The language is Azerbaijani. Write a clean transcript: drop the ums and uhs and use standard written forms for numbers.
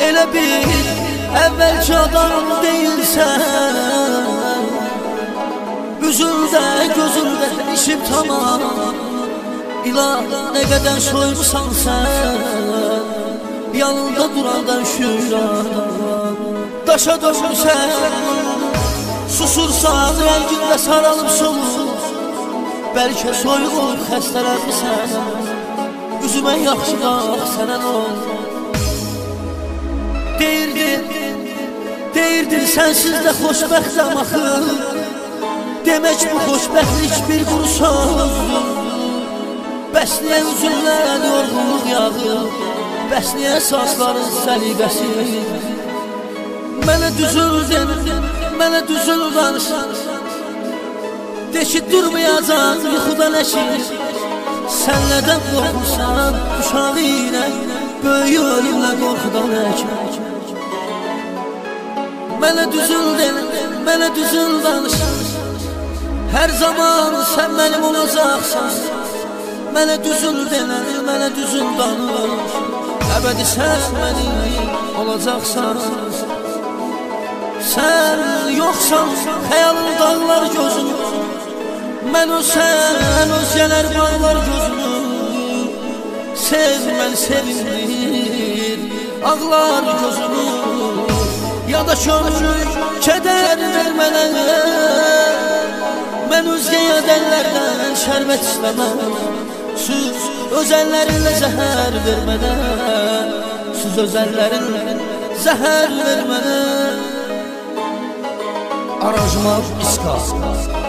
Elə bil əvvəlki adam deyilsən. Üzündə, gözündə işim tamam. İlah nə qədər soymusan sən, yanında durandan şüyran. Daşa dönmüsən, susursan, rəngində saralıb solur. Bəlkə soyulur, xəstələnmirsən. Üzümə yaxşı bax, sənə nə olur? Deyirdin sənsiz də xoşbəxtəm axı. Demək bu xoşbəxtlik bir quru sözdür. Bəs niyə üzündən yorğunluq yağır? Bəs niyə saçların səliqəsi? Mənə düzül danış. De ki durmayacaq yuxudan əşir. Sən nədən qorxursan uşağı ilə, böyük ölümlə qorxudan əkmək. Mənə düzül danış. Hər zaman sən mənim olacaqsan. Mənə düzül danış. Əbədi sən mənim olacaqsan. Sən yoxsan xəyalın dağlar gözünü. Mən o sən özgələr bağlar gözünü. Sevmən sevindir ağlar gözünü. Ya da könül kədər vermənə. Mən özgəyə dəllərdən şərbət istəməm. Süz özəllərinlə zəhər vermənə. Süz özəllərinlə zəhər vermənə. Aranjman İska.